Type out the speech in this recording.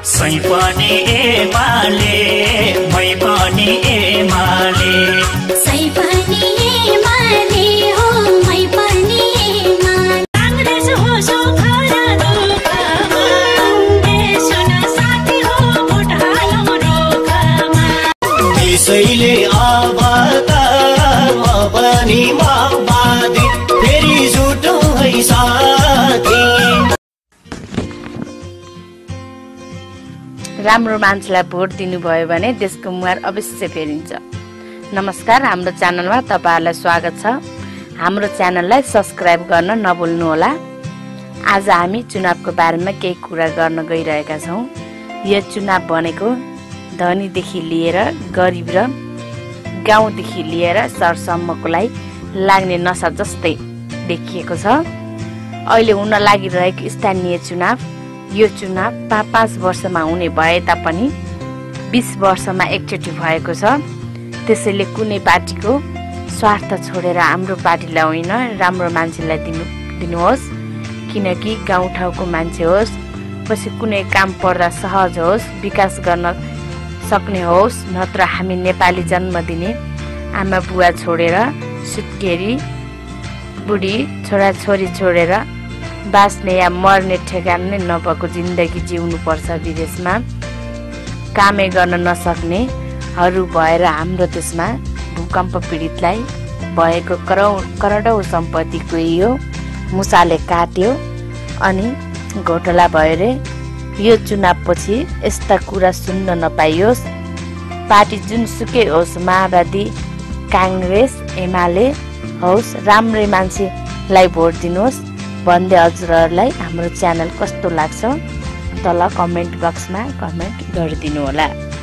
सै पनि एमाले मै पनि एमाले सै पनि एमाले हो मै पनि एमाले कांग्रेस हो सुख र दुःखमा देश न साथी हो भोट हालौं रुखमा त्यसैले अब त म पनि माओवादी फेरि जुटौँ है साथी। राम्रो मान्छेलाई भोट दिनुभयो भने देशको मुहार अवश्य फेरिन्छ। नमस्कार, हाम्रो च्यानलमा तपाईहरुलाई स्वागत छ। हाम्रो च्यानललाई सब्स्क्राइब गर्न नभुल्नुहोला। आज हामी चुनावको बारेमा केही कुरा गर्न गइरहेका छौं। यो चुनाव भनेको धनीदेखि लिएर गरिब र गाउँदेखि लिएर शहरसम्मकोलाई लाग्ने नसा जस्तै देखिएको छ। अहिले हुन लागिरहेको स्थानीय चुनाव, यो चुनाव 5 वर्षमा हुने भए तापनि 20 वर्षमा एकचोटि भएको छ। त्यसैले कुनै पार्टीको स्वार्थ छोडेर हाम्रो पार्टीलाई होइन राम्रो मान्छेलाई दिनुहोस्, किनकि गाउँठाउँको मान्छे होस्, पछि कुनै काम पर्दा सहज होस्, विकास गर्न सक्ने होस्। नत्र हामी नेपाली जन्म दिने आमा बुवा छोडेर सुत्केरी बुढी छोराछोरी छोडेर बाँच्ने या मर्ने ठेगान नै नभएको जिन्दगी जिउनु पर्छ। विदेशमा कामै गर्न नसक्नेहरू भएर हाम्रो देशमा भूकम्प पीडितलाई भएको करोडौं सम्पत्तिको यो मुसाले काट्यो अनि घोटाला भयो रे। यो चुनावपछि यस्ता कुरा सुन्न नपाइयोस्। पार्टी जुनसुकै होस्, माओवादी, कांग्रेस, एमाले होस्, राम्रै मान्छेलाई भोट दिनुहोस् भन्दै हजुरहरूलाई हाम्रो च्यानल कस्तो लाग्छ तल कमेन्ट बक्समा कमेन्ट गरिदिनु होला।